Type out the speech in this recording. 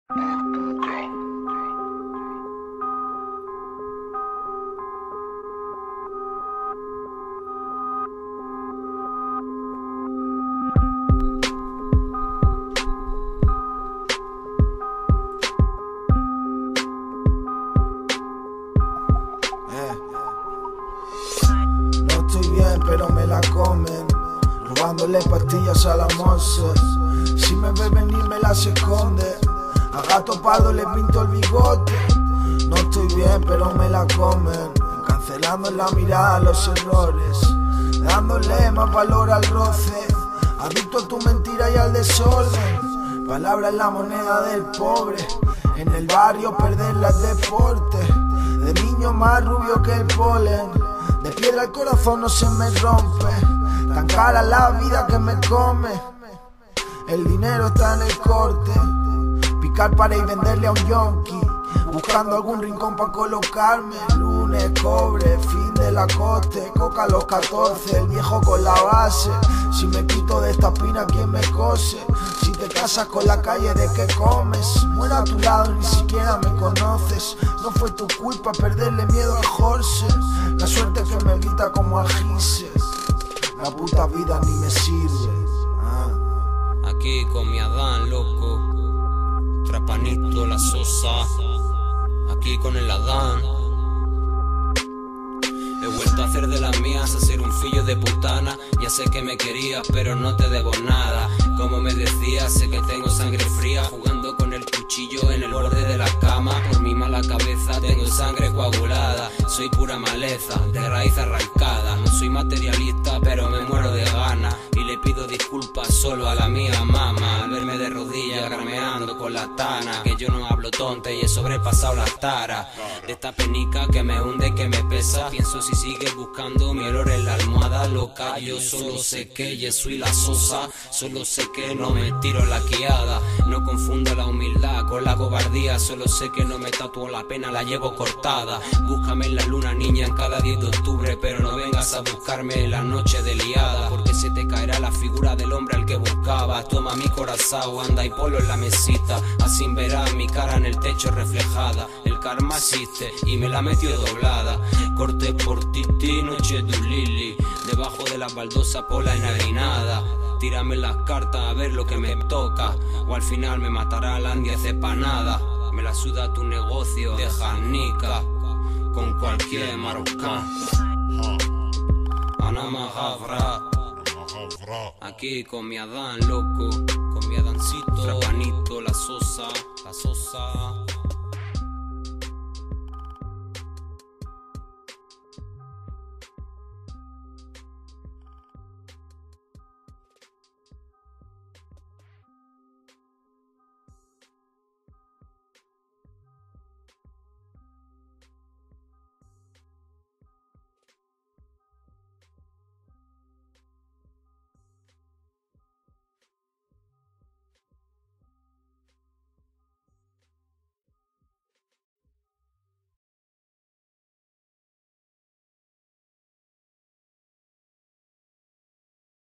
No estoy bien, pero me la comen, robándole pastillas a la Monse. Si me ve venir me las esconde, a Gato Pardo le pinto el bigote. No estoy bien, pero me la comen, cancelando en la mirada los errores, dándole más valor al roce, adicto a tu mentira y al desorden. Palabra es la moneda del pobre, en el barrio perderla es deporte. De niño más rubio que el polen, de piedra el corazón no se me rompe. Tan cara la vida que me come, el dinero está en el corte. Picar para y venderle a un yonki, buscando algún rincón para colocarme. Lunes, cobre, fin de la coste, coca a los 14, el viejo con la base. Si me quito de esta pina, ¿quién me cose? Si te casas con la calle, ¿de qué comes? Muero a tu lado, ni siquiera me conoces. No fue tu culpa perderle miedo a Jorge. La suerte que me evita como a Gises. La puta vida ni me sirve. Aquí con mi Adán, loco. Trapanito, la Sosa. Aquí con el Adán. He vuelto a hacer de las mías, a ser un fillo de putana. Ya sé que me querías, pero no te debo nada. Como me decías, sé que tengo sangre fría, jugando con el cuchillo en el borde de la cama. Por mi mala cabeza tengo sangre coagulada. Soy pura maleza, de raíz arrancada. No soy materialista, pero me muero de ganas. Y le pido disculpas solo a la mía mamá, al verme de rodillas grameando con la tana. Que yo no hablo tonta y he sobrepasado las taras de esta penica que me hunde, que me pesa. Pienso si sigues buscando mi olor en la almohada loca. Yo solo sé que yo soy la Sosa, solo sé que no me tiro la quiada. No confundo la humildad con la cobardía, solo sé que no me tatuo la pena, la llevo cortada. Búscame en la luna, niña, en cada 10 de octubre, pero no vengas a buscarme en la noche de liada, porque se te caerá la figura del hombre al que buscabas. Toma mi corazón, anda y polo en la mesita, así verás mi cara en el techo reflejada. El karma existe y me la metió doblada. Corté por Titi, noche de un lili, debajo de las baldosas por la enagrinada. Tírame las cartas a ver lo que me toca, o al final me matará la andia cepanada. Me la suda tu negocio de janica con cualquier marocán. Ana Mahavra, aquí con mi Adán, loco, con mi Adancito, Trapanito, la Sosa, la Sosa.